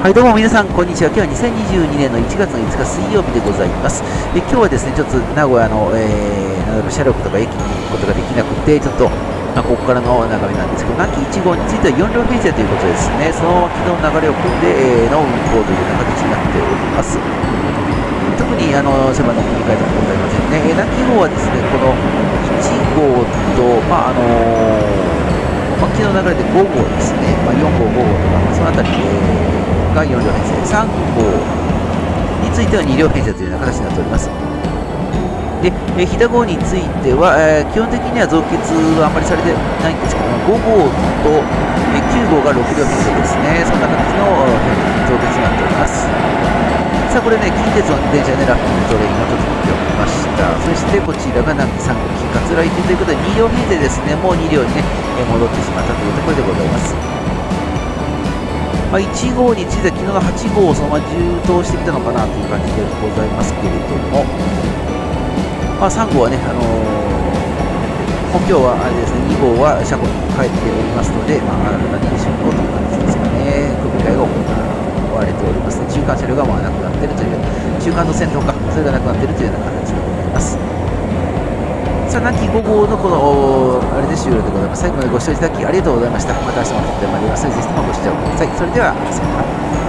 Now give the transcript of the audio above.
はい、どうも皆さん、こんにちは。今日は2022年の1月の5日水曜日でございます。今日はですね、ちょっと名古屋の、シャーロックとか駅に行くことができなくて、ちょっと、ここからの流れなんですけど、南紀1号については4両編成ということですね。その昨日の流れを組んで、の運行というような形になっております。特にセバの切り替えとかございませんね。南紀号はですね、この1号と、昨日の流れで5号ですね、4号、5号とか、そのあたり、が4両編成、3号については2両編成というような形になっております。で、飛騨号については、基本的には増結はあまりされてないんですけども、5号と、9号が6両編成ですね、そんな形の増結になっております。さあ、これね、近鉄の電車でラッピングトレインをちょっと見ておきました。そしてこちらが南紀3号機桂行きということで、2両編成ですね、もう2両にね、戻ってしまったというところでございます。1号については昨日の8号をそのまま充当してきたのかなという感じでございますけれども、3号はね、今日はあれですね、2号は車庫に帰っておりますので、新たに竣工という感じですかね、組み替えが行われておりますね。中間車両がなくなっているという、中間の先頭か、それがなくなっているというような形でございます。さあ、南紀5号のこのあれで終了でございます。最後までご視聴いただきありがとうございました。また明日も撮ってまいりますので、ぜひともご視聴ください。それでは、さよなら。